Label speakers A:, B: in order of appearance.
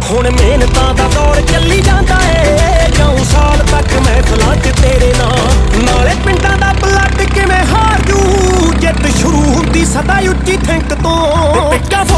A: ਹੁਣ ਮਿਹਨਤਾਂ ਦਾ ਦੌਰ ਚੱਲੀ ਜਾਂਦਾ ਏ, ਜਾਊਂ ਸਾਲ ਤੱਕ ਮਹਿਫਲਾਂ 'ਚ ਤੇਰੇ ਨਾਂ। ਨਾਲੇ ਪਿੰਡਾਂ ਦਾ ਬਲੱਡ ਕਿਵੇਂ ਹਾਰ ਜੂ, ਜਿੱਤ ਸ਼ੁਰੂ ਹੁੰਦੀ ਸਦਾ ਉੱਚੀ ਥਿੰਕ ਤੋਂ।